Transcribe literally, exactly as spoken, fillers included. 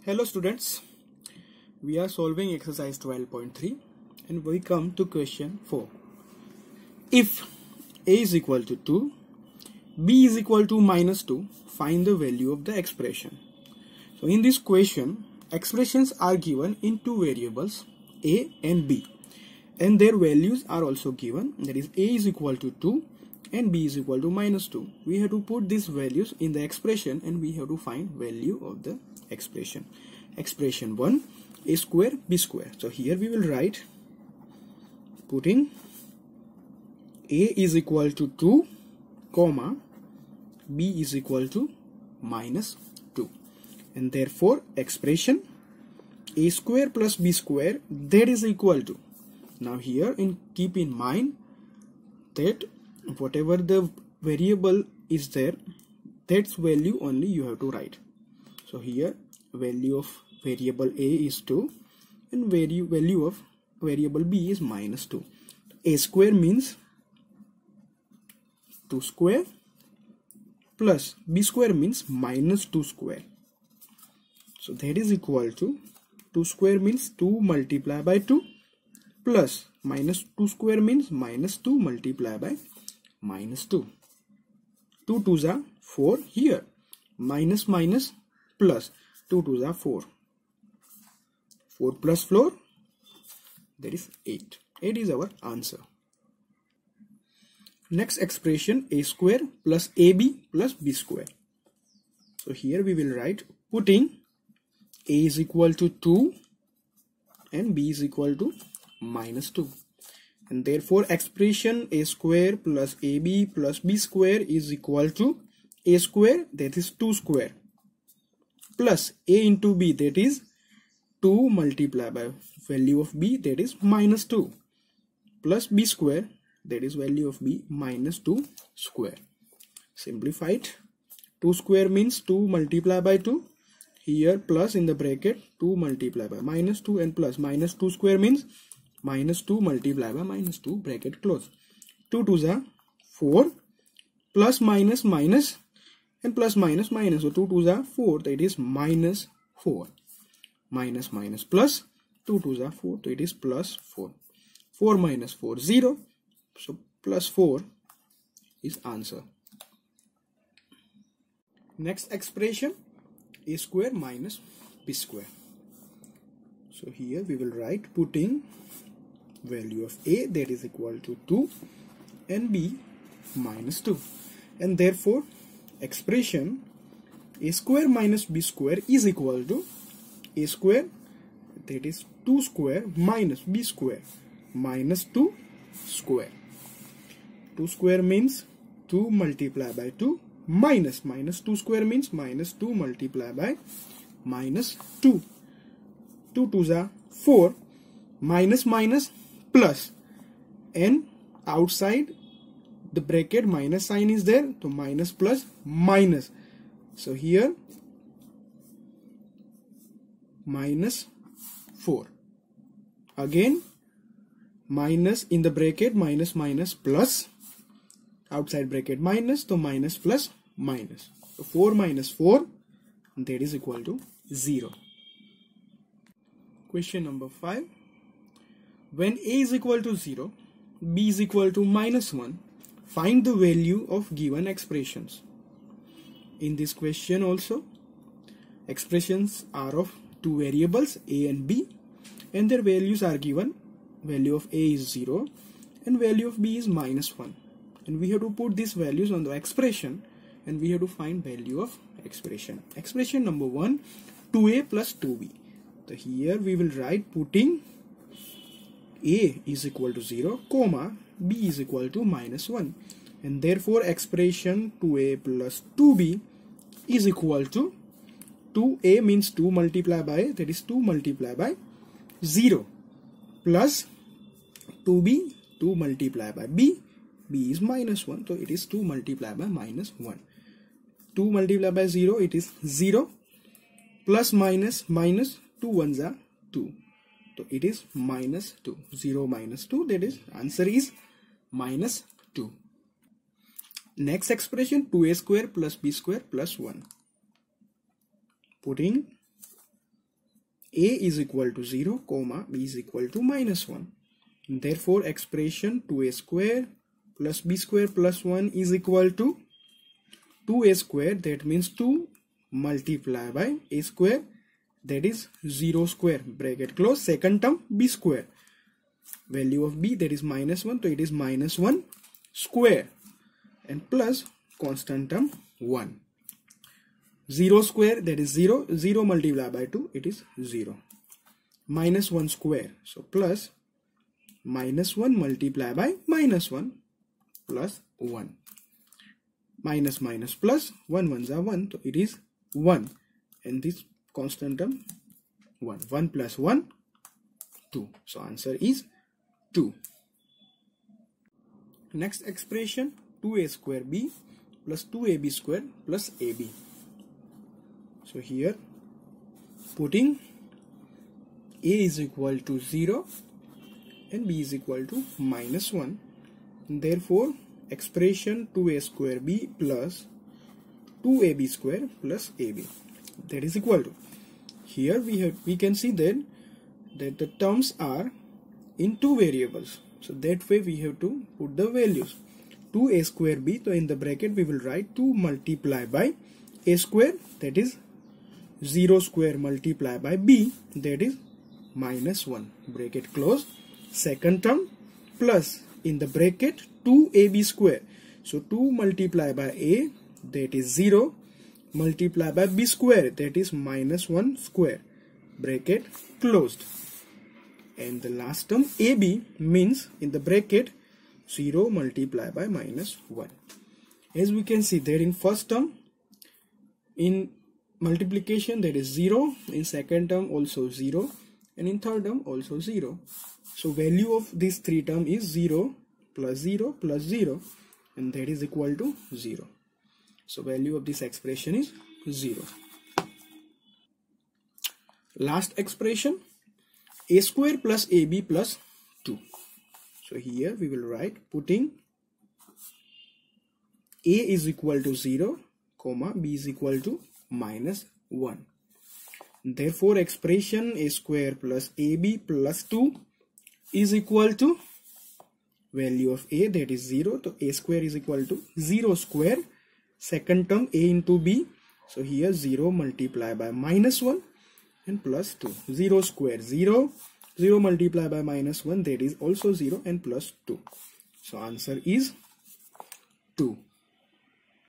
Hello students, we are solving exercise twelve point three and we come to question four. If a is equal to two, b is equal to minus two, find the value of the expression. So in this question, expressions are given in two variables a and b and their values are also given, that is a is equal to two and b is equal to minus two. We have to put these values in the expression and we have to find value of the expression. Expression one, a square b square. So here we will write, putting a is equal to two comma b is equal to minus two, and therefore expression a square plus b square, that is equal to, now here in keep in mind that whatever the variable is there, that's value only you have to write. So here value of variable a is two and value value of variable b is minus two. A square means two square plus b square means minus two square. So that is equal to two square means two multiplied by two plus minus two square means minus two multiplied by minus two. two twos are four, here minus minus plus two twos are four. four plus four, that is eight. eight is our answer. Next expression, a square plus ab plus b square. So here we will write, putting a is equal to two and b is equal to minus two. And therefore expression a square plus ab plus b square is equal to a square, that is two square, plus a into b, that is two multiplied by value of b, that is minus two, plus b square, that is value of b minus two square. Simplified, two square means two multiplied by two, here plus in the bracket two multiplied by minus two, and plus minus two square means minus two multiplied by minus two, bracket close. two twos are four, plus minus minus and plus minus minus, so two twos are four, that is minus four. Minus minus plus, two twos are four, so it is plus four. four minus four, zero, so plus four is answer. Next expression, a square minus b square. So here we will write, putting value of a, that is equal to two and b minus two, and therefore expression a square minus b square is equal to a square, that is two square, minus b square minus two square. two square means two multiplied by two, minus minus two square means minus two multiplied by minus two. two twos are four, minus minus plus, and outside the bracket minus sign is there, so minus plus minus, so here minus four, again minus in the bracket minus minus plus, outside bracket minus, so minus plus minus, so four minus four, that is equal to zero. Question number five. When a is equal to zero, b is equal to minus one, find the value of given expressions. In this question also, expressions are of two variables a and b and their values are given. Value of a is zero and value of b is minus one, and we have to put these values on the expression and we have to find value of expression. Expression number one, two a plus two b. So here we will write, putting a is equal to zero comma b is equal to minus one, and therefore expression two a plus two b is equal to, two a means two multiplied by, that is two multiplied by zero, plus two b, two multiplied by b, b is minus one, so it is two multiplied by minus one. two multiplied by zero, it is zero, plus minus minus, two ones are two, so it is minus two. zero minus two, that is answer is minus two. Next expression, two a square plus b square plus one. Putting a is equal to zero, comma b is equal to minus one. Therefore, expression two a square plus b square plus one is equal to two a square, that means two multiplied by a square, that is zero square, bracket close, second term b square, value of b that is minus one, so it is minus one square, and plus constant term one. zero square, that is zero, zero multiplied by two, it is zero. Minus one square, so plus minus one multiplied by minus one plus one. Minus minus plus, one ones are one, so it is one, and this constant term one. one plus one, two. So answer is two. Next expression, two a square b plus two a b square plus ab. So here putting a is equal to zero and b is equal to minus one. Therefore, expression two a square b plus two a b square plus ab, that is equal to, here we have we can see that that the terms are in two variables, so that way we have to put the values. two a square b, so in the bracket we will write two multiplied by a square, that is zero square multiplied by b, that is minus one, bracket close, second term plus in the bracket two a b square, so two multiplied by a, that is zero, multiplied by b square, that is minus one square, bracket closed, and the last term ab means in the bracket zero multiplied by minus one. As we can see there in first term, in multiplication that is zero, in second term also zero, and in third term also zero. So value of this three term is zero plus zero plus zero, and that is equal to zero. So value of this expression is zero. Last expression, a square plus ab plus two. So here we will write putting a is equal to zero, comma b is equal to minus one. Therefore, expression a square plus ab plus two is equal to value of a, that is zero, so a square is equal to zero square, second term a into b, so here zero multiplied by minus one and plus two, zero square zero, zero multiplied by minus one, that is also zero, and plus two. So answer is two.